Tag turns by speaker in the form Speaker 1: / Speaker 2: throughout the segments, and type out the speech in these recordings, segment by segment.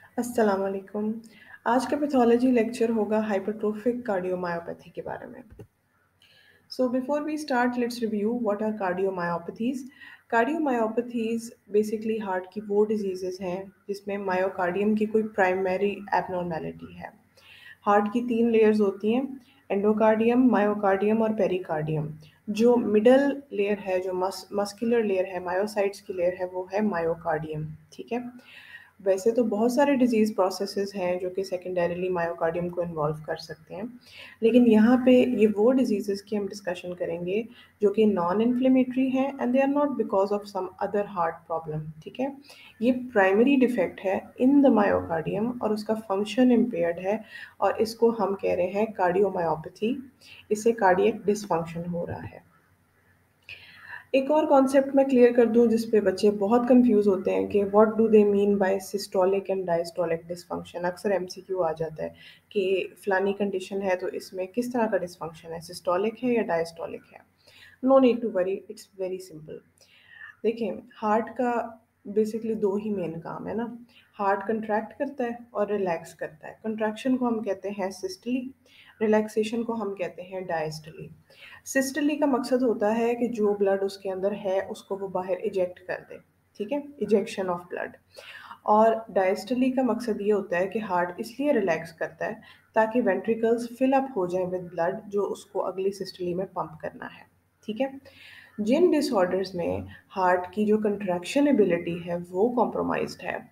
Speaker 1: अस्सलाम वालेकुम। आज का पैथोलॉजी लेक्चर होगा हाइपरट्रोफिक कार्डियोमायोपैथी के बारे में। So before we start, let's review what are cardiomyopathies. Cardiomyopathies basically heart की वो डिजीजेस हैं जिसमें मायोकार्डियम की कोई प्राइमरी एबनॉर्मेलिटी है। हार्ट की 3 लेयर्स होती हैं, एंडोकार्डियम, मायोकार्डियम और पेरिकार्डियम। जो मिडल लेयर है, जो मस्कुलर लेयर है, मायोसाइट्स की लेयर है, वो है मायोकार्डियम। ठीक है। वैसे तो बहुत सारे डिजीज़ प्रोसेसेस हैं जो कि सेकेंडरीली मायोकार्डियम को इन्वॉल्व कर सकते हैं, लेकिन यहाँ पे ये वो डिजीज़ेस की हम डिस्कशन करेंगे जो कि नॉन इन्फ्लेमेटरी हैं and they are not because of some other heart problem. ठीक है। ये प्राइमरी डिफेक्ट है इन द मायोकार्डियम और उसका फंक्शन इम्पेयर्ड है और इसको हम कह रहे हैं कार्डियोमायोपैथी। इससे कार्डियक डिसफंक्शन हो रहा है। एक और कॉन्सेप्ट मैं क्लियर कर दूं जिस पे बच्चे बहुत कंफ्यूज होते हैं कि what do they mean by systolic and diastolic dysfunction. अक्सर एमसीक्यू आ जाता है कि फलानी कंडीशन है तो इसमें किस तरह का डिसफंक्शन है, सिस्टोलिक है या डायस्टोलिक है। No need to worry, it's very simple. देखिए, हार्ट का बेसिकली 2 ही मेन काम है ना। हार्ट कंट्रैक्ट करता है और रिलैक्स करता है। कंट्रैक्शन को हम कहते हैं सिस्टली, रिलैक्सेशन को हम कहते हैं डायस्टली। सिस्टली का मकसद होता है कि जो ब्लड उसके अंदर है उसको वो बाहर इजेक्ट कर दे। ठीक है, इजेक्शन ऑफ ब्लड। और डायस्टली का मकसद ये होता है कि हार्ट इसलिए रिलैक्स करता है ताकि वेंट्रिकल्स फिल अप हो जाए विद ब्लड जो उसको अगली सिस्टली में पंप करना है। ठीक है। जिन डिसऑर्डर्स में हार्ट की जो कंट्रैक्शन एबिलिटी है वो कॉम्प्रोमाइज्ड है,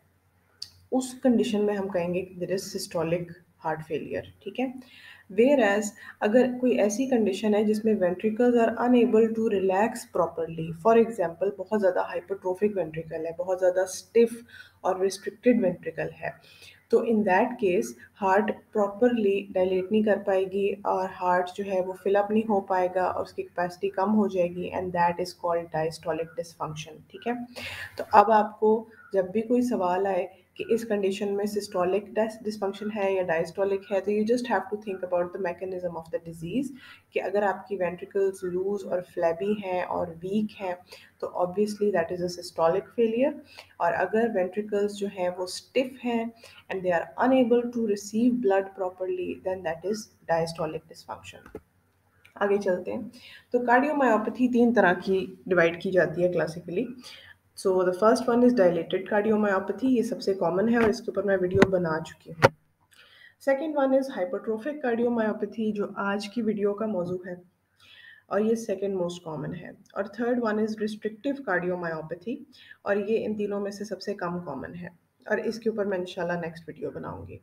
Speaker 1: उस कंडीशन में हम कहेंगे कि there is systolic heart failure. ठीक है। वेयर एज अगर कोई ऐसी कंडीशन है जिसमें ventricles are unable to relax properly, for example बहुत ज़्यादा हाइपरट्रोफिक वेंट्रिकल है, बहुत ज़्यादा स्टिफ और रिस्ट्रिक्टेड वेंट्रिकल है, तो in that case heart properly dilate नहीं कर पाएगी और हार्ट जो है वो फिलअप नहीं हो पाएगा और उसकी कैपेसिटी कम हो जाएगी and that is called diastolic dysfunction. ठीक है। तो अब आपको जब भी कोई सवाल आए कि इस कंडीशन में सिस्टोलिक डिसफंक्शन है या डायस्टोलिक है, तो you just have to think about the mechanism of the disease कि अगर आपकी वेंट्रिकल्स लूज और फ्लैबी हैं और वीक हैं तो obviously that is a systolic failure. और अगर वेंट्रिकल्स जो हैं वो स्टिफ हैं and they are unable to receive blood properly, then that is diastolic dysfunction. आगे चलते हैं। तो कार्डियोमायोपैथी 3 तरह की डिवाइड की जाती है classically. So the first one is dilated cardiomyopathy, ये सबसे कॉमन है और इसके ऊपर मैं वीडियो बना चुकी हूँ। Second one is hypertrophic cardiomyopathy जो आज की वीडियो का मौजू है और ये सेकेंड मोस्ट कॉमन है। और third one is restrictive cardiomyopathy और ये इन तीनों में से सबसे कम कॉमन है और इसके ऊपर मैं इंशाल्लाह नेक्स्ट वीडियो बनाऊंगी।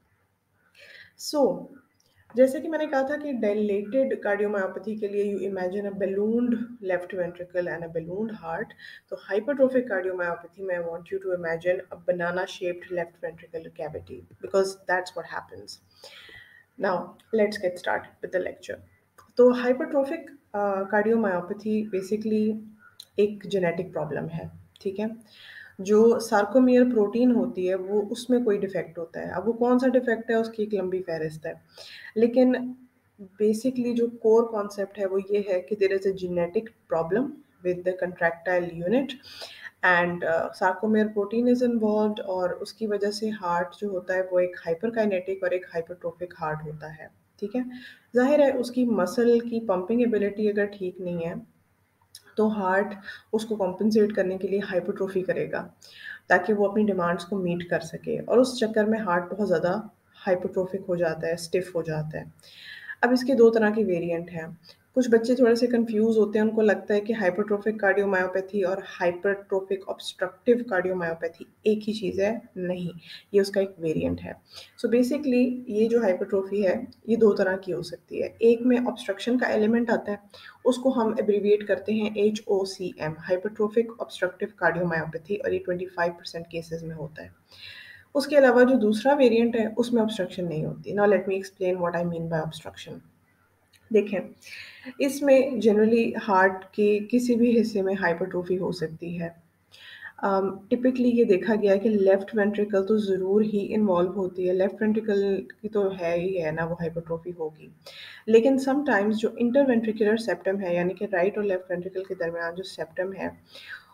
Speaker 1: सो जैसे कि मैंने कहा था कि डायलेटेड कार्डियोमायोपैथी के लिए you imagine a ballooned left ventricle and a ballooned heart. तो हाइपरट्रोफिक कार्डियोमायोपैथी में I want you to imagine a banana shaped left ventricle cavity because that's what happens. Now let's get start with the lecture. तो hypertrophic cardiomyopathy basically एक genetic problem है। ठीक है। जो sarcomere protein होती है वो उसमें कोई डिफेक्ट होता है। अब वो कौन सा डिफेक्ट है उसकी एक लंबी फहरिस्त है, लेकिन बेसिकली जो कोर कॉन्सेप्ट है वो ये है कि there is a genetic problem with the contractile unit and sarcomere protein is involved और उसकी वजह से हार्ट जो होता है वो एक हाइपरकाइनेटिक और एक हाइपरट्रोफिक हार्ट होता है। ठीक है। जाहिर है उसकी मसल की पंपिंग एबिलिटी अगर ठीक नहीं है तो हार्ट उसको कॉम्पेंसेट करने के लिए हाइपरट्रोफी करेगा ताकि वो अपनी डिमांड्स को मीट कर सके और उस चक्कर में हार्ट बहुत ज़्यादा हाइपरट्रोफिक हो जाता है, स्टिफ हो जाता है। अब इसके 2 तरह के वेरिएंट हैं। कुछ बच्चे थोड़े से कंफ्यूज होते हैं, उनको लगता है कि हाइपरट्रोफिक कार्डियोमायोपैथी और हाइपरट्रोफिक ऑब्स्ट्रक्टिव कार्डियोमायोपैथी एक ही चीज़ है। नहीं, ये उसका एक वेरिएंट है। सो बेसिकली ये जो हाइपरट्रोफी है ये 2 तरह की हो सकती है। एक में ऑब्स्ट्रक्शन का एलिमेंट आता है, उसको हम एब्रीविएट करते हैं HOCM, हाइपरट्रोफिक ऑब्स्ट्रक्टिव कार्डियोमायोपैथी, और ये 25% केसेस में होता है। उसके अलावा जो दूसरा वेरिएंट है उसमें ऑब्स्ट्रक्शन नहीं होती। Now let me explain what I mean by obstruction. देखें, इसमें जनरली हार्ट के किसी भी हिस्से में हाइपरट्रोफी हो सकती है। टिपिकली ये देखा गया है कि लेफ्ट वेंट्रिकल तो ज़रूर ही इन्वॉल्व होती है, लेफ्ट वेंट्रिकल की तो है ही है ना, वो हाइपरट्रोफी होगी। लेकिन समटाइम्स जो इंटरवेंट्रिकुलर सेप्टम है यानी कि राइट और लेफ्ट वेंट्रिकल के दरमियान जो सेप्टम है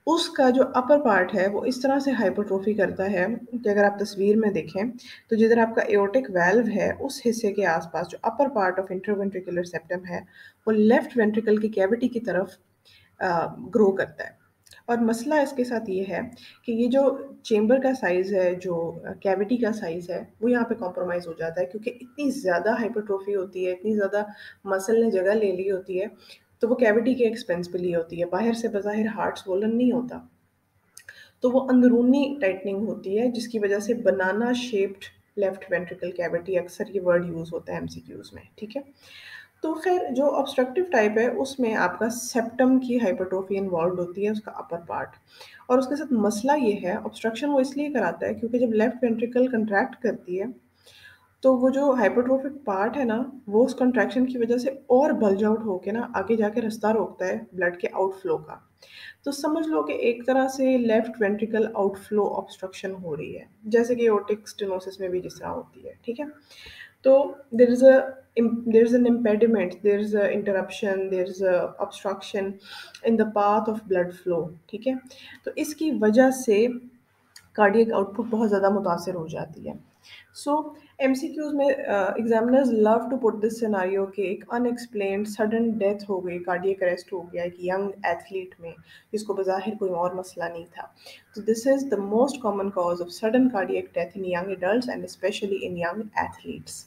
Speaker 1: उसका जो अपर पार्ट है वो इस तरह से हाइपरट्रोफी करता है कि अगर आप तस्वीर में देखें तो जिधर आपका एओर्टिक वाल्व है उस हिस्से के आसपास जो upper part of interventricular septum है वो लेफ्ट वेंट्रिकल की कैविटी की तरफ ग्रो करता है। और मसला इसके साथ ये है कि ये जो चेम्बर का साइज़ है, जो कैविटी का साइज़ है, वो यहाँ पे कॉम्प्रोमाइज़ हो जाता है क्योंकि इतनी ज़्यादा हाइपरट्रोफी होती है, इतनी ज़्यादा मसल ने जगह ले ली होती है, तो वो कैविटी के एक्सपेंस पे ली होती है। बाहर से बज़ाहिर हार्ट स्वोलन नहीं होता, तो वो अंदरूनी टाइटनिंग होती है जिसकी वजह से banana shaped left ventricle cavity, अक्सर ये वर्ड यूज़ होता है एमसीक्यूज़ में, ठीक है? तो खैर जो ऑब्स्ट्रक्टिव टाइप है उसमें आपका सेप्टम की हाइपरट्रोफी इन्वॉल्व होती है, उसका अपर पार्ट। और उसके साथ मसला ये है, ऑब्स्ट्रक्शन वो इसलिए कराता है क्योंकि जब लेफ्ट वेंट्रिकल कंट्रैक्ट करती है तो वो जो हाइपरट्रोफिक पार्ट है ना, वो उस कंट्रैक्शन की वजह से और बल्ज आउट होके ना आगे जाके रास्ता रोकता है ब्लड के आउटफ्लो का। तो समझ लो कि एक तरह से लेफ्ट वेंट्रिकल आउटफ्लो ऑब्स्ट्रक्शन हो रही है, जैसे कि एओर्टिक स्टेनोसिस में भी जिस तरह होती है, ठीक है? तो there is a there is an impediment, there is a interruption, there is a obstruction in the path of blood flow, ठीक है? तो इसकी वजह से कार्डियक आउटपुट बहुत ज़्यादा मुतासर हो जाती है। सो एमसीक्यूज़ में examiners love to put this scenario कि एक अनएक्सप्लेन्ड सडन डेथ हो गई, कार्डियक अरेस्ट हो गया एक यंग एथलीट में, जिसको बज़ाहिर कोई और मसला नहीं था। तो this is the most common cause of sudden cardiac death in young adults and specially in young athletes.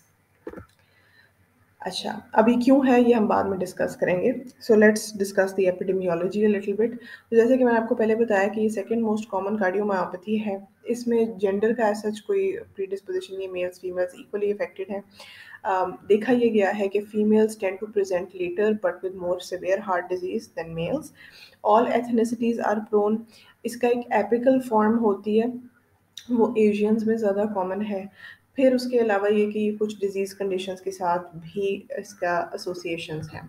Speaker 1: अच्छा, अभी क्यों है ये हम बाद में डिस्कस करेंगे। So let's discuss the epidemiology a little bit. तो जैसे कि मैंने आपको पहले बताया कि ये सेकंड मोस्ट कॉमन कार्डियोमायोपैथी है। इसमें जेंडर का ऐसा कोई प्रीडिस्पोजिशन नहीं है, मेल्स फीमेल्स इक्वली अफेक्टेड हैं। देखा ये गया है कि females tend to present later but with more severe heart disease than males. All ethnicities are prone. इसका एक एपिकल फॉर्म होती है, वो एशियंस में ज़्यादा कॉमन है। फिर उसके अलावा ये कि कुछ डिज़ीज़ कंडीशंस के साथ भी इसका एसोसिएशंस हैं।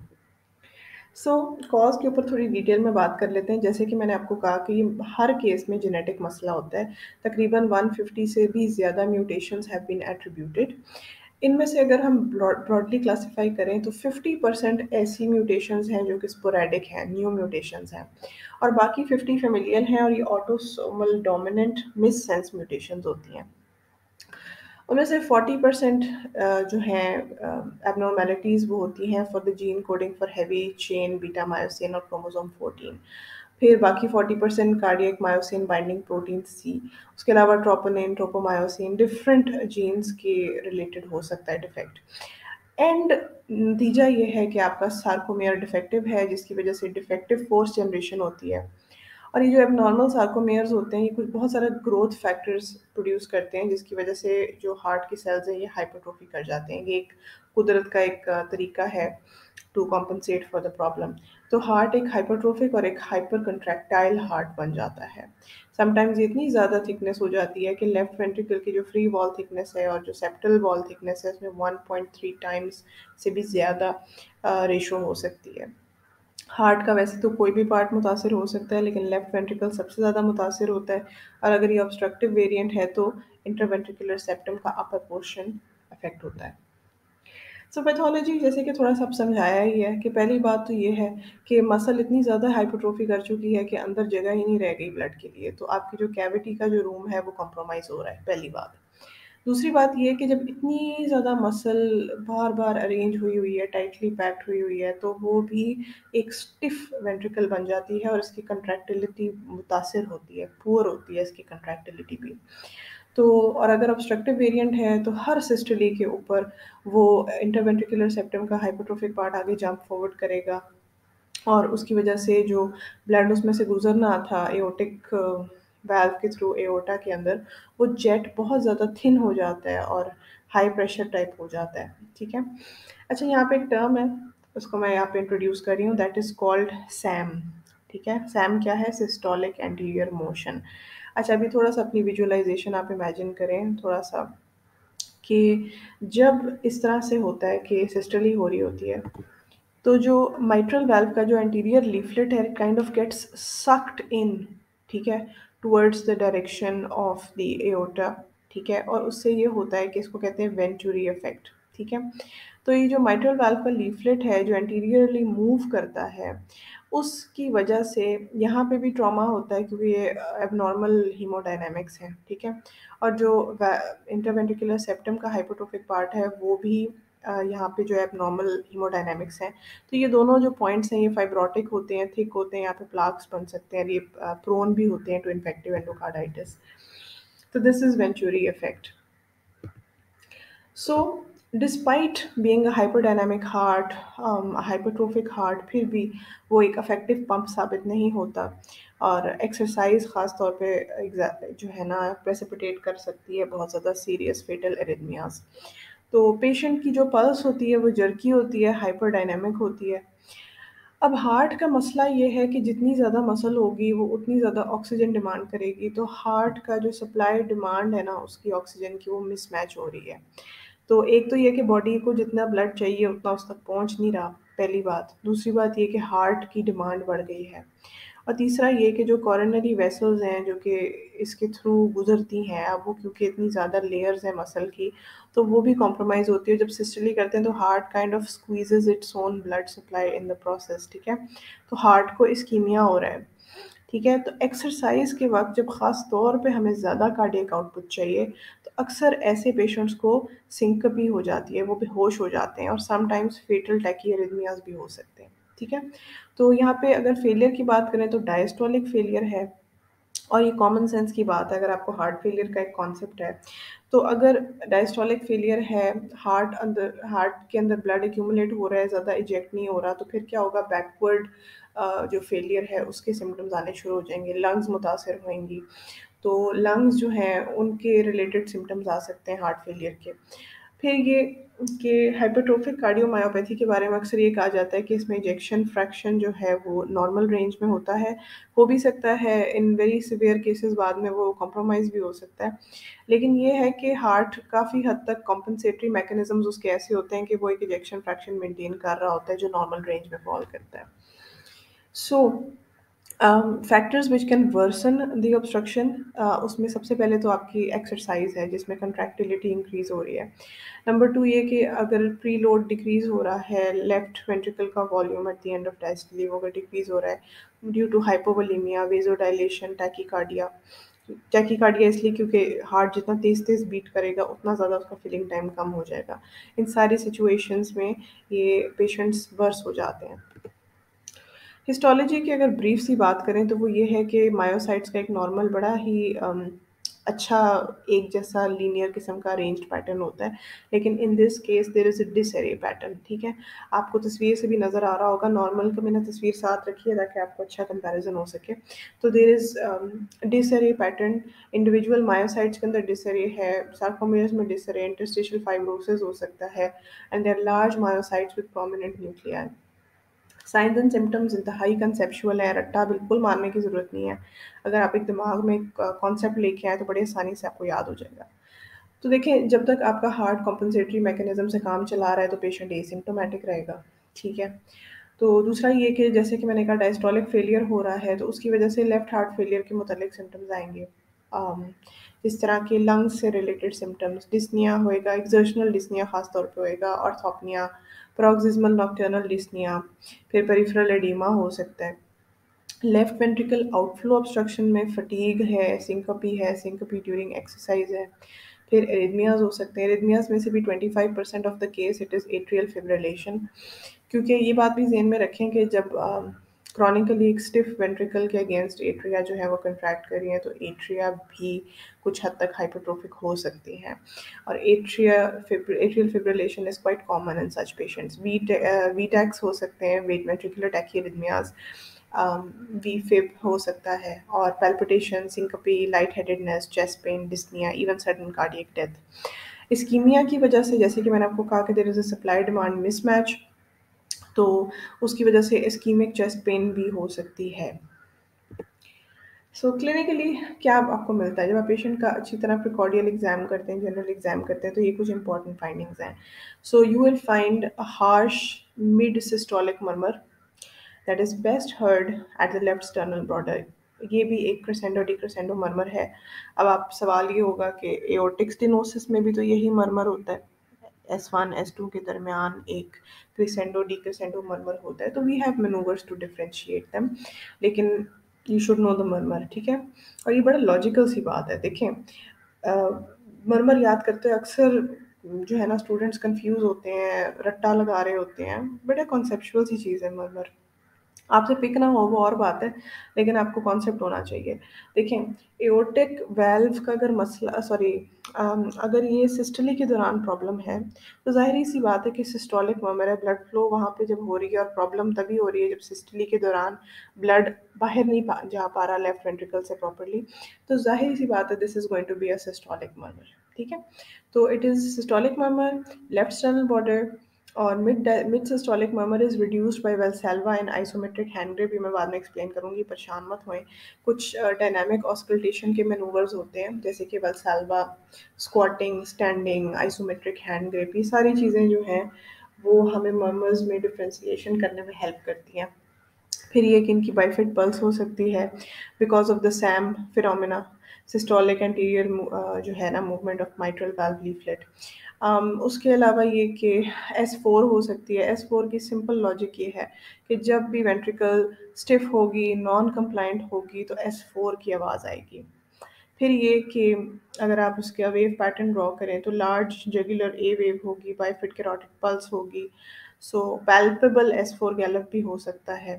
Speaker 1: सो कॉज़ के ऊपर थोड़ी डिटेल में बात कर लेते हैं। जैसे कि मैंने आपको कहा कि हर केस में जेनेटिक मसला होता है। तकरीबन 150 से भी ज़्यादा म्यूटेशंस हैव बीन एट्रिब्यूटेड। इनमें से अगर हम ब्रॉडली क्लासिफाई करें तो 50% ऐसी म्यूटेशंस हैं जो कि स्पोरेडिक हैं, न्यू म्यूटेशंस हैं, और बाकी 50 फेमिलियल हैं और ये ऑटोसोमल डोमिनेंट मिससेंस म्यूटेशंस होती हैं। उनमें से 40% जो हैं एबनॉर्मेलिटीज़ वो होती हैं for the gene coding for heavy chain beta myosin और क्रोमोसोम 14। फिर बाकी 40% cardiac myosin binding protein C. उसके अलावा ट्रोपोनिन, ट्रोपोमायोसिन डिफरेंट जीन्स के रिलेटेड हो सकता है डिफेक्ट। एंड नतीजा ये है कि आपका सार्कोमेयर डिफेक्टिव है, जिसकी वजह से डिफेक्टिव फोर्थ जनरेशन होती है। और ये जो एबनॉर्मल सार्कोमेयर्स होते हैं, ये कुछ बहुत सारा ग्रोथ फैक्टर्स प्रोड्यूस करते हैं, जिसकी वजह से जो हार्ट की सेल्स हैं, ये हाइपरट्रोफी कर जाते हैं। ये एक कुदरत का एक तरीका है to compensate for the problem. तो हार्ट एक हाइपरट्रोफिक और एक हाइपर कंट्रैक्टाइल हार्ट बन जाता है। समटाइम्स इतनी ज़्यादा थिकनेस हो जाती है कि लेफ्ट वेंट्रिकल की जो फ्री वॉल थिकनेस है और जो सेप्टल वॉल थिकनेस है, उसमें 1.3 टाइम्स से भी ज़्यादा रेशो हो सकती है। हार्ट का वैसे तो कोई भी पार्ट मुतासिर हो सकता है, लेकिन लेफ्ट वेंट्रिकल सबसे ज़्यादा मुतासिर होता है। और अगर ये ऑब्स्ट्रक्टिव वेरिएंट है तो इंटरवेंट्रिकुलर सेप्टम का अपर पोर्शन अफेक्ट होता है। सो पैथोलॉजी जैसे कि थोड़ा सा अब समझाया ही है कि पहली बात तो ये है कि मसल इतनी ज़्यादा हाइपरट्रोफी कर चुकी है कि अंदर जगह ही नहीं रह गई ब्लड के लिए, तो आपकी जो कैविटी का जो रूम है वो कॉम्प्रोमाइज़ हो रहा है, पहली बात। दूसरी बात ये है कि जब इतनी ज़्यादा मसल बार-बार अरेंज हुई हुई है, टाइटली पैक्ड हुई हुई है, तो वो भी एक स्टिफ वेंट्रिकल बन जाती है और इसकी कंट्रैक्टिलिटी मुतासिर होती है, पुअर होती है इसकी कंट्रैक्टिलिटी भी। तो और अगर ऑब्स्ट्रक्टिव वेरिएंट है तो हर सिस्टोली के ऊपर वो इंटरवेंट्रिकुलर सेप्टम का हाइपरट्रोफिक पार्ट आगे जंप फॉरवर्ड करेगा, और उसकी वजह से जो ब्लड उसमें से गुजरना था एओर्टिक वाल्व के थ्रू एओर्टा के अंदर, वो जेट बहुत ज़्यादा थिन हो जाता है और हाई प्रेशर टाइप हो जाता है, ठीक है? अच्छा, यहाँ पे एक टर्म है, उसको मैं यहाँ पे इंट्रोड्यूस कर रही हूँ, दैट इज़ कॉल्ड सैम, ठीक है? सैम क्या है? Systolic anterior motion. अच्छा, अभी थोड़ा सा अपनी विजुअलाइजेशन आप इमेजिन करें थोड़ा सा, कि जब इस तरह से होता है कि सिस्टोली हो रही होती है, तो जो माइट्रल वाल्व का जो एंटीरियर लीफलेट है kind of gets sucked in, ठीक है, towards the direction of the aorta, ठीक है, और उससे ये होता है कि इसको कहते हैं वेंचुरी इफेक्ट, ठीक है। तो ये जो माइट्रल वाल्व का लीफलेट है जो एंटीरियरली मूव करता है, उसकी वजह से यहाँ पे भी ट्रॉमा होता है क्योंकि ये एबनॉर्मल हीमोडायनामिक्स है, ठीक है। और जो इंटरवेंट्रिकुलर सेप्टम का हाइपोट्रोफिक पार्ट है वो भी यहाँ पे जो एबनॉर्मल हीमोडायनामिक्स है। तो ये दोनों जो पॉइंट्स हैं ये फाइब्रोटिक होते हैं, थिक होते हैं, यहाँ पे प्लाक्स बन सकते हैं, ये प्रोन भी होते हैं टू इन्फेक्टिव एंडोकार्डाइटिस। तो this is Venturi effect. So, despite being a hyperdynamic heart, a hypertrophic heart, फिर भी वो एक अफेक्टिव पंप साबित नहीं होता। और एक्सरसाइज ख़ास तौर पे जो है ना प्रेसिपिटेट कर सकती है बहुत ज़्यादा सीरियस फेटल एरिथमियाज। तो पेशेंट की जो पल्स होती है वो जर्की होती है, हाइपरडायनामिक होती है। अब हार्ट का मसला ये है कि जितनी ज़्यादा मसल होगी वो उतनी ज़्यादा ऑक्सीजन डिमांड करेगी, तो हार्ट का जो सप्लाई डिमांड है ना उसकी ऑक्सीजन की वो मिसमैच हो रही है। तो एक तो ये कि बॉडी को जितना ब्लड चाहिए उतना उस तक पहुंच नहीं रहा, पहली बात। दूसरी बात ये कि हार्ट की डिमांड बढ़ गई है। और तीसरा ये कि जो कॉरोनरी वेसल्स हैं जो कि इसके थ्रू गुजरती हैं, अब वो क्योंकि इतनी ज़्यादा लेयर्स हैं मसल की, तो वो भी कॉम्प्रोमाइज़ होती है। जब सिस्टली करते हैं तो heart kind of squeezes its own blood supply in the process, ठीक है। तो हार्ट को इस्कीमिया हो रहा है, ठीक है। तो एक्सरसाइज के वक्त जब ख़ास तौर पे हमें ज़्यादा कार्डियक आउटपुट चाहिए तो अक्सर ऐसे पेशेंट्स को सिंकपी हो जाती है, वो बेहोश हो जाते हैं और समटाइम्स फेटल टैकीआर्रिथमियाज भी हो सकते हैं, ठीक है। तो यहाँ पे अगर फेलियर की बात करें तो डायस्टोलिक फेलियर है। और ये कॉमन सेंस की बात है, अगर आपको हार्ट फेलियर का एक कॉन्सेप्ट है तो अगर डायस्टोलिक फेलियर है, हार्ट के अंदर ब्लड एक्यूमुलेट हो रहा है, ज़्यादा इजेक्ट नहीं हो रहा, तो फिर क्या होगा, बैकवर्ड जो फेलियर है उसके सिम्टम्स आने शुरू हो जाएंगे, लंग्स मुतासर होंगी। तो लंग्स जो हैं उनके रिलेटेड सिम्टम्स आ सकते हैं हार्ट फेलियर के। फिर ये कि हाइपरट्रोफिक कार्डियोमायोपैथी के बारे में अक्सर ये कहा जाता है कि इसमें इजेक्शन फ्रैक्शन जो है वो नॉर्मल रेंज में होता है, हो भी सकता है इन वेरी सिवियर केसेस बाद में वो कॉम्प्रोमाइज़ भी हो सकता है। लेकिन ये है कि हार्ट काफ़ी हद तक कॉम्पनसेटरी मैकेनिज़्म्स उसके ऐसे होते हैं कि वो एक इजेक्शन फ्रैक्शन मेंटेन कर रहा होता है जो नॉर्मल रेंज में फॉल करता है। So factors which can worsen the obstruction, उसमें सबसे पहले तो आपकी एक्सरसाइज है जिसमें कंट्रैक्टिलिटी इंक्रीज हो रही है। नंबर टू ये कि अगर प्री लोड डिक्रीज हो रहा है, लेफ्ट वेंट्रिकल का volume at the end of diastole वो अगर डिक्रीज हो रहा है due to hypovolemia, vasodilation, tachycardia. Tachycardia इसलिए क्योंकि हार्ट जितना तेज तेज बीट करेगा उतना ज़्यादा उसका फिलिंग टाइम कम हो जाएगा। इन सारी सिचुएशंस में ये पेशेंट्स वर्स हो जाते हैं। हिस्टोलॉजी की अगर ब्रीफ सी बात करें तो वो ये है कि मायोसाइट्स का एक नॉर्मल बड़ा ही अच्छा एक जैसा लीनियर किस्म का अरेंज्ड पैटर्न होता है, लेकिन in this case there is a disarray pattern, ठीक है। आपको तस्वीर से भी नज़र आ रहा होगा, नॉर्मल का मैंने तस्वीर साथ रखी है ताकि आपको अच्छा कंपैरिजन हो सके। तो there is disarray pattern, individual myocytes के अंदर डिसअरे है, सार्कोमेयर्स में डिसअरे, इंटरस्टिशियल फाइब्रोसिस हो सकता है, and there large myocytes with prominent nuclei. Signs and symptoms इंतहाई कंसेप्चुअल है, रट्टा बिल्कुल मारने की ज़रूरत नहीं है। अगर आप एक दिमाग में एक कॉन्सेप्ट लेके आएँ तो बड़ी आसानी से आपको याद हो जाएगा। तो देखें, जब तक आपका हार्ट कॉम्पेंसेटरी मैकेनिज़्म से काम चला रहा है तो पेशेंट एसिम्प्टोमेटिक रहेगा, ठीक है। तो दूसरा ये कि जैसे कि मैंने कहा डायस्टोलिक फेलियर हो रहा है तो उसकी वजह से लेफ्ट हार्ट फेलियर के मुतालिक सिम्टम्स आएँगे। अम, इस तरह के लंग्स से रिलेटेड सिम्टम्स, डिस्निया होएगा, एक्सर्शनल डिस्निया ख़ास तौर पे होएगा, ऑर्थोपनिया, paroxysmal नॉक्टर्नल डिस्निया, फिर पेरिफेरल एडिमा हो सकता है। लेफ्ट वेंट्रिकल आउटफ्लो ऑब्स्ट्रक्शन में फटीग है, सिंकपी ड्यूरिंग एक्सरसाइज है। फिर एरिथमियाज हो सकते हैं, एरिथमियाज में से भी 25% of the case it is atrial fibrillation. क्योंकि ये बात भी ज़हन में रखें कि जब क्रॉनिकली एक स्टिफ वेंट्रिकल के अगेंस्ट एट्रिया जो है वो कंट्रैक्ट कर रही हैं तो एट्रिया भी कुछ हद तक हाइपरट्रोफिक हो सकती हैं। और atrial fibrillation is quite common in such patients. VTachs हो सकते हैं, वेंट्रिकुलर टैकीआर्रिथमियाज, वी फिब हो सकता है, और palpitation, syncope, light headedness, chest pain, dyspnea, even sudden cardiac death. Ischemia की वजह से जैसे कि मैंने आपको कहा कि there is a supply demand mismatch, तो उसकी वजह से इस्कीमिक चेस्ट पेन भी हो सकती है। सो क्लिनिकली क्या आपको मिलता है जब आप पेशेंट का अच्छी तरह प्रिकॉर्डियल एग्जाम करते हैं, जनरल एग्जाम करते हैं, तो ये कुछ इंपॉर्टेंट फाइंडिंग्स हैं। So you will find a harsh mid systolic murmur that is best heard at the left sternal border. ये भी एक क्रेसेंडो डिक्रेसेंडो मर्मर है। अब आप सवाल ये होगा कि एओर्टिक स्टेनोसिस में भी तो यही मर्मर होता है। S1 S2 के दरमियान एक क्रिसेंडो डिक्रिसेंडो मर्मर होता है, तो we have manoeuvres to differentiate them, लेकिन you should know the murmur, ठीक है। और ये बड़ा लॉजिकल सी बात है, देखें मर्मर याद करते हैं अक्सर जो है ना स्टूडेंट्स कंफ्यूज होते हैं, रट्टा लगा रहे होते हैं, बड़ा कॉन्सेप्चुअल सी चीज़ है मर्मर। आपसे पिक ना हो वो और बात है, लेकिन आपको कॉन्सेप्ट होना चाहिए। देखें, एओर्टिक वाल्व का अगर मसला सॉरी अगर ये सिस्टली के दौरान प्रॉब्लम है, तो ज़ाहिर सी बात है कि सिस्टोलिक मर्मर है, ब्लड फ्लो वहाँ पे जब हो रही है, और प्रॉब्लम तभी हो रही है जब सिस्टली के दौरान ब्लड बाहर नहीं जा पा रहा लेफ्ट वेंट्रिकल से प्रॉपर्ली, तो ज़ाहिर सी बात है this is going to be a systolic murmur, ठीक है। तो it is systolic murmur, left sternal border, और mid systolic murmur is reduced by Valsalva and isometric hand grip, ये मैं बाद में एक्सप्लेन करूंगी, परेशान मत होएं। कुछ डायनामिक ऑस्कल्टेशन के मैनूवर्स होते हैं, जैसे कि Valsalva, squatting, standing, isometric hand grip, ये सारी चीज़ें जो हैं वो हमें मर्मर्स में डिफ्रेंसिएशन करने में हेल्प करती हैं। फिर ये कि इनकी बाइफिड पल्स हो सकती है because of the SAM phenomena, systolic anterior जो है ना movement of mitral valve leaflet. उसके अलावा ये कि S4 हो सकती है। S4 की सिंपल लॉजिक ये है कि जब भी वेंट्रिकल स्टिफ होगी, नॉन कंप्लाइंट होगी, तो S4 की आवाज़ आएगी। फिर ये कि अगर आप उसका वेव पैटर्न ड्रॉ करें तो लार्ज जगुलर ए वेव होगी, बाइफिड कैरोटिक पल्स होगी, सो पैल्पेबल S4 गैलप भी हो सकता है।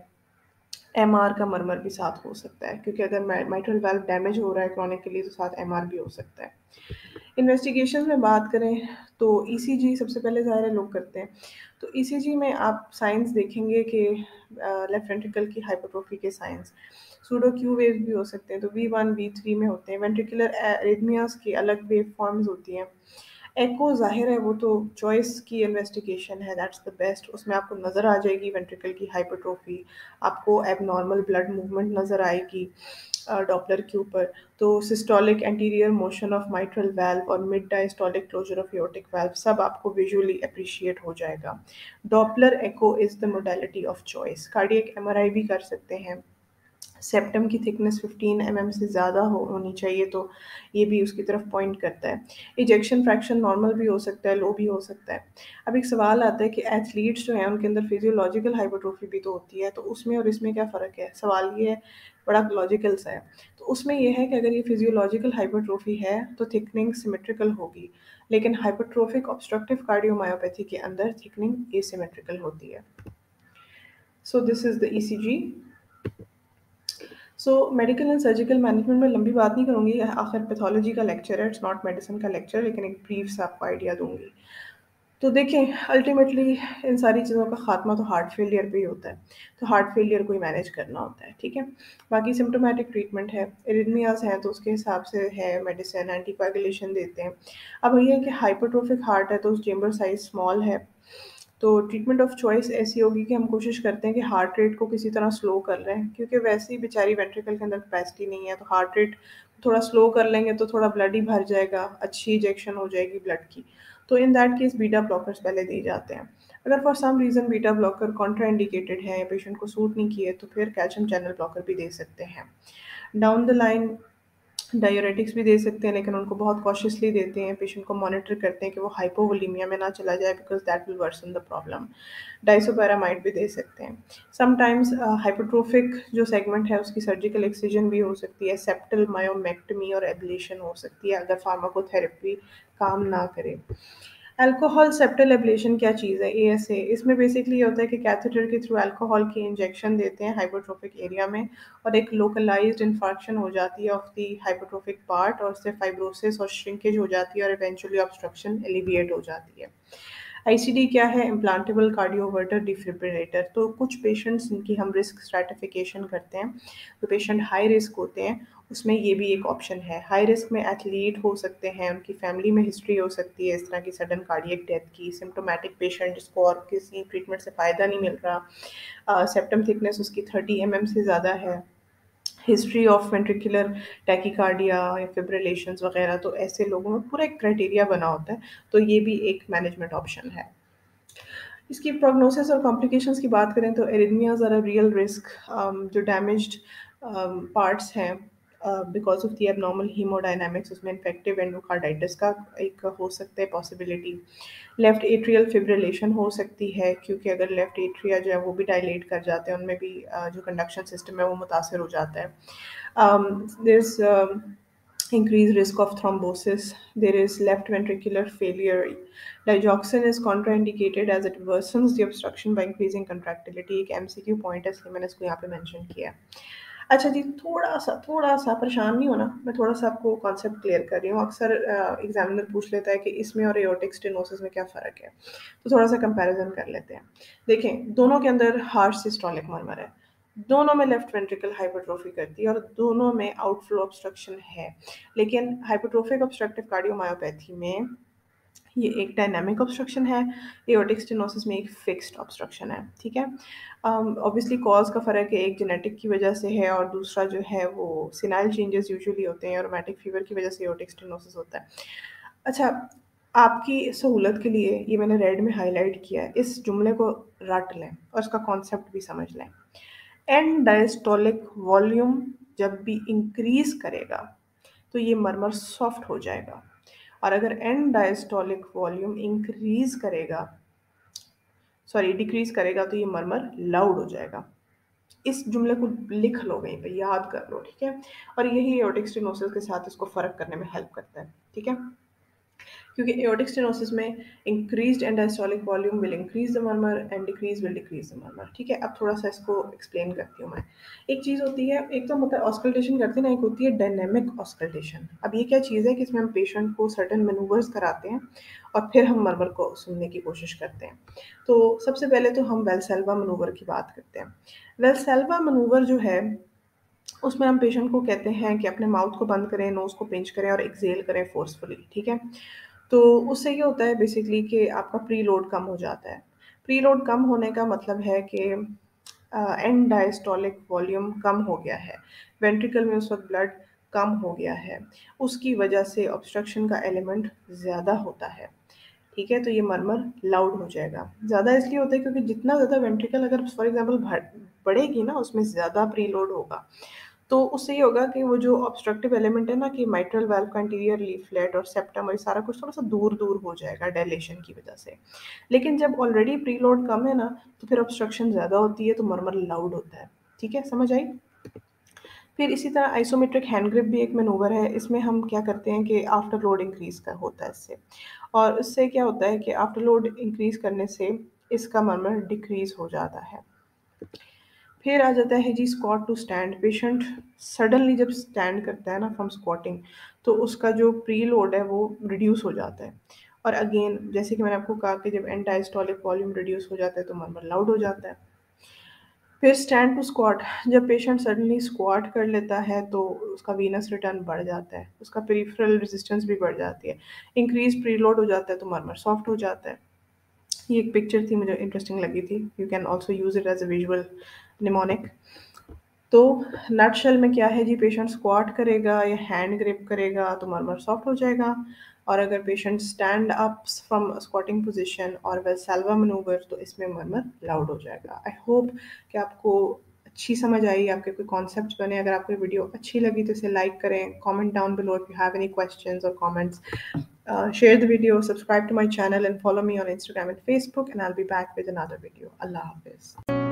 Speaker 1: एमआर का मरमर भी साथ हो सकता है, क्योंकि अगर माइट्रल वाल्व डैमेज हो रहा है क्रॉनिकली तो साथ एमआर भी हो सकता है। इन्वेस्टिगेशन में बात करें तो ईसीजी सबसे पहले ज़ाहिर है लोग करते हैं। तो ईसीजी में आप साइंस देखेंगे कि लेफ्ट वेंट्रिकल की हाइपरट्रोफी के साइंस, सूडो क्यू वेव भी हो सकते हैं, तो V1 V3 में होते हैं। वेंट्रिकुलर एरिथमियास की अलग वेव फॉर्म्स होती हैं। एको ज़ाहिर है वो तो चॉइस की इन्वेस्टिगेशन है, दैट्स द बेस्ट, उसमें आपको नज़र आ जाएगी वेंट्रिकल की हाइपरट्रोफी, आपको एबनॉर्मल ब्लड मूवमेंट नज़र आएगी डॉपलर के ऊपर। तो systolic anterior motion of mitral valve और mid diastolic closure of aortic valve सब आपको विजुअली अप्रिशिएट हो जाएगा। Doppler echo is the modality of choice. Cardiac MRI भी कर सकते हैं। सेप्टम की थिकनेस 15 mm से ज़्यादा होनी चाहिए, तो ये भी उसकी तरफ पॉइंट करता है। इजेक्शन फ्रैक्शन नॉर्मल भी हो सकता है, लो भी हो सकता है। अब एक सवाल आता है कि एथलीट्स जो हैं उनके अंदर फिजियोलॉजिकल हाइपरट्रोफी भी तो होती है, तो उसमें और इसमें क्या फ़र्क है? सवाल ये है, बड़ा लॉजिकल सा है। तो उसमें यह है कि अगर ये फिजियोलॉजिकल हाइपरट्रोफी है तो थिकनिंग सिमेट्रिकल होगी, लेकिन हाइपरट्रोफिक ऑब्स्ट्रक्टिव कार्डियोमायोपैथी के अंदर थिकनिंग एसिमेट्रिकल होती है। So this is the ECG. So medical and surgical management में लंबी बात नहीं करूँगी, आखिर पैथोलॉजी का लेक्चर है, इट्स नॉट मेडिसिन का लेक्चर, लेकिन एक ब्रीफ सा आपको आइडिया दूंगी। तो देखें, अल्टीमेटली इन सारी चीज़ों का खात्मा तो हार्ट फेलियर पे ही होता है, तो हार्ट फेलियर को ही मैनेज करना होता है, ठीक है। बाकी सिम्टोमेटिक ट्रीटमेंट है, एरिथमियास हैं तो उसके हिसाब से है मेडिसिन, एंटीकोएगुलेशन देते हैं। अब ये है कि हाइपरट्रोफिक हार्ट है तो चेम्बर साइज स्मॉल है, तो ट्रीटमेंट ऑफ चॉइस ऐसी होगी कि हम कोशिश करते हैं कि हार्ट रेट को किसी तरह स्लो कर रहे हैं, क्योंकि वैसे ही बेचारी वेंट्रिकल के अंदर कैपेसिटी नहीं है, तो हार्ट रेट थोड़ा स्लो कर लेंगे तो थोड़ा ब्लड ही भर जाएगा, अच्छी इजेक्शन हो जाएगी ब्लड की। तो in that case beta blockers पहले दिए जाते हैं। अगर for some reason beta blocker contraindicated है, पेशेंट को सूट नहीं किए, तो फिर कैल्शियम चैनल ब्लॉकर भी दे सकते हैं। डाउन द लाइन डायूरेटिक्स भी दे सकते हैं, लेकिन उनको बहुत कॉशियसली देते हैं, पेशेंट को मॉनिटर करते हैं कि वो हाइपोवोलीमिया में ना चला जाए, because that will worsen the problem. Disopyramide भी दे सकते हैं। समटाइम्स हाइपरट्रोफिक जो सेगमेंट है उसकी सर्जिकल एक्सिजन भी हो सकती है, सेप्टल मायोमेक्टमी और एब्लेशन हो सकती है अगर फार्माकोथेरेपी काम ना करे। अल्कोहल सेप्टल एब्लेशन क्या चीज़ है? एएसए, इसमें बेसिकली ये होता है कि कैथेटर के थ्रू अल्कोहल की इंजेक्शन देते हैं हाइपरट्रोफिक एरिया में, और एक लोकलाइज्ड इन्फार्क्शन हो जाती है ऑफ द हाइपरट्रोफिक पार्ट, और उससे फाइब्रोसिस और श्रिंकेज हो जाती है, और इवेंचुअली ऑब्स्ट्रक्शन एलिविएट हो जाती है। आईसीडी क्या है? Implantable cardioverter defibrillator. तो कुछ पेशेंट्स जिनकी हम रिस्क स्ट्रैटिफिकेशन करते हैं, तो पेशेंट हाई रिस्क होते हैं, उसमें ये भी एक ऑप्शन है। हाई रिस्क में एथलीट हो सकते हैं, उनकी फैमिली में हिस्ट्री हो सकती है इस तरह की सडन कार्डियक डेथ की, सिम्टोमेटिक पेशेंट जिसको और किसी ट्रीटमेंट से फ़ायदा नहीं मिल रहा, सेप्टम थिकनेस उसकी 30 mm से ज़्यादा है, हिस्ट्री ऑफ वेंट्रिकुलर टैकीकार्डिया या फिब्रिलेशंस वगैरह, तो ऐसे लोगों में पूरा एक क्राइटेरिया बना होता है, तो ये भी एक मैनेजमेंट ऑप्शन है। इसकी प्रोग्नोसिस और कॉम्प्लिकेशंस की बात करें तो arrhythmias are a real risk. जो डैमेज्ड पार्ट्स हैं because of the abnormal hemodynamics उसमें इन्फेक्टिव एंडोकार्डाइटिस का एक हो सकता है पॉसिबिलिटी। लेफ्ट एट्रियल फिब्रिलेशन हो सकती है, क्योंकि अगर लेफ्ट एट्रिया जो है वो भी डायलेट कर जाते हैं, उनमें भी जो कंडक्शन सिस्टम है वो मुतासर हो जाता है। There is increased risk of thrombosis. There is left ventricular failure. Digoxin is contraindicated as it worsens the obstruction by increasing contractility. एक MCQ पॉइंट है, इसलिए मैंने इसको यहाँ पे मेंशन किया है। अच्छा जी, थोड़ा सा परेशान नहीं होना, मैं थोड़ा सा आपको कॉन्सेप्ट क्लियर कर रही हूँ। अक्सर एग्जामिनर पूछ लेता है कि इसमें और एओर्टिक स्टेनोसिस में क्या फ़र्क है, तो थोड़ा सा कंपैरिजन कर लेते हैं। देखें, दोनों के अंदर हार्श सिस्टोलिक मर्मर है, दोनों में लेफ्ट वेंट्रिकल हाइपरट्रोफी करती है और दोनों में आउटफ्लो ऑब्स्ट्रक्शन है। लेकिन हाइपरट्रोफिक ऑब्स्ट्रक्टिव कार्डियोमायोपैथी में ये एक डायनामिक ऑब्स्ट्रक्शन है, एओर्टिक स्टेनोसिस में एक फिक्स्ड ऑब्स्ट्रक्शन है। ठीक है, ऑब्वियसली कॉज का फ़र्क है, एक जेनेटिक की वजह से है और दूसरा जो है वो सिनाइल चेंजेस यूजुअली होते हैं, एरोमेटिक फीवर की वजह से एओर्टिक स्टेनोसिस होता है। अच्छा, आपकी सहूलत के लिए ये मैंने रेड में हाईलाइट किया है, इस जुमले को रट लें और इसका कॉन्सेप्ट भी समझ लें। एंड डायस्टोलिक वॉल्यूम जब भी इंक्रीज करेगा तो ये मर्मर सॉफ्ट हो जाएगा, और अगर एंड डायस्टोलिक वॉल्यूम डिक्रीज करेगा तो ये मर्मर लाउड हो जाएगा। इस जुमले को लिख लो, वहीं पे याद कर लो, ठीक है। और यही एओर्टिक स्टेनोसिस के साथ इसको फर्क करने में हेल्प करता है, ठीक है, क्योंकि एओर्टिक स्टेनोसिस में increased end diastolic volume will increase the murmur and decrease will decrease the murmur. ठीक है, अब थोड़ा सा इसको एक्सप्लेन करती हूँ मैं। एक चीज़ होती है, एक तो मतलब ऑस्कल्टेशन करते हैं ना, एक होती है डायनेमिक ऑस्कल्टेशन। अब ये क्या चीज़ है कि इसमें हम पेशेंट को सर्टेन मैनूवर्स कराते हैं और फिर हम मर्मर को सुनने की कोशिश करते हैं। तो सबसे पहले तो हम वेल्सेल्वा मनूवर की बात करते हैं। वेल्सेल्वा मनूवर जो है उसमें हम पेशेंट को कहते हैं कि अपने माउथ को बंद करें, नोज़ को पिंच करें और एक्सेल करें फोर्सफुली, ठीक है। तो उससे ये होता है बेसिकली कि आपका प्री लोड कम हो जाता है। प्री लोड कम होने का मतलब है कि एंड डायस्टोलिक वॉल्यूम कम हो गया है, वेंट्रिकल में उस वक्त ब्लड कम हो गया है, उसकी वजह से ऑब्स्ट्रक्शन का एलिमेंट ज़्यादा होता है। ठीक है, तो ये मर्मर लाउड हो जाएगा। ज़्यादा इसलिए होता है क्योंकि जितना ज़्यादा वेंट्रिकल अगर फॉर एग्जांपल बढ़ेगी ना, उसमें ज़्यादा प्री लोड होगा, तो उससे ये होगा कि वो जो ऑब्स्ट्रक्टिव एलिमेंट है ना, कि माइट्रल वाल्व का इंटीरियर लीफलेट और सेप्टम और ये सारा कुछ थोड़ा-सा दूर-दूर हो जाएगा डायलेशन की वजह से। लेकिन जब ऑलरेडी प्रीलोड कम है ना, तो फिर ऑब्स्ट्रक्शन ज़्यादा होती है तो मर्मर लाउड होता है। ठीक है, समझ आई? फिर इसी तरह आइसोमेट्रिक हैंड ग्रिप भी एक मैनूवर है। इसमें हम क्या करते हैं कि आफ्टर लोड इंक्रीज़ का होता है इससे, और इससे क्या होता है कि आफ्टर लोड इंक्रीज़ करने से इसका मर्मर डिक्रीज़ हो जाता है। फिर आ जाता है जी squat to stand. Patient suddenly जब स्टैंड करता है ना फ्रॉम स्क्वाटिंग, तो उसका जो प्री लोड है वो रिड्यूस हो जाता है। और अगेन जैसे कि मैंने आपको कहा कि जब एंड डायस्टोलिक वॉल्यूम रिड्यूस हो जाता है तो मर्मर लाउड हो जाता है। फिर स्टैंड टू स्क्वाट, जब पेशेंट सडनली स्क्वाट कर लेता है तो उसका वीनस रिटर्न बढ़ जाता है, उसका पेरिफेरल रेजिस्टेंस भी बढ़ जाती है, इंक्रीज प्रीलोड हो जाता है तो मर्मर सॉफ्ट हो जाता है। ये एक पिक्चर थी, मुझे इंटरेस्टिंग लगी थी। You can also use it as a visual mnemonic. तो नटशेल में क्या है जी, पेशेंट स्क्वाट करेगा या हैंड ग्रिप करेगा तो मर्मर सॉफ्ट हो जाएगा, और अगर patient stand up from squatting position और वेल्सेल्वा मैनूवर तो इसमें मर्मर लाउड हो जाएगा। आई होप कि आपको अच्छी समझ आई, आपके कोई कॉन्सेप्ट बने। अगर आपको वीडियो अच्छी लगी तो इसे लाइक करें, comment down below if you have any questions और comments, share the video, subscribe to my channel and follow me on Instagram and Facebook, and I'll be back with another video. Allah Hafiz.